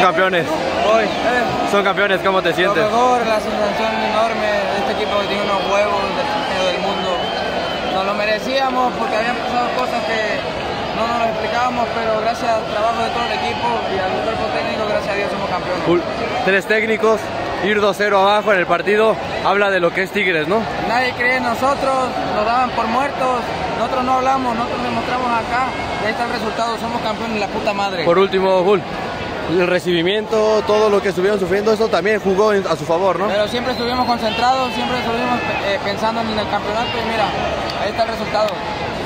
campeones. Hoy, Son campeones, ¿cómo te sientes? Lo mejor, la sensación enorme de este equipo que tiene unos huevos del mundo. Nos lo merecíamos porque habían pasado cosas que no nos lo explicábamos, pero gracias al trabajo de todo el equipo y al cuerpo técnico, gracias a Dios somos campeones. 3 técnicos, ir 2-0 abajo en el partido, habla de lo que es Tigres, ¿no? Nadie cree en nosotros, nos daban por muertos, nosotros no hablamos, nosotros demostramos acá, y ahí está el resultado, somos campeones, la puta madre. Por último, Bull, el recibimiento, todo lo que estuvieron sufriendo, eso también jugó a su favor, ¿no? Pero siempre estuvimos concentrados, siempre estuvimos pensando en el campeonato y mira, ahí está el resultado.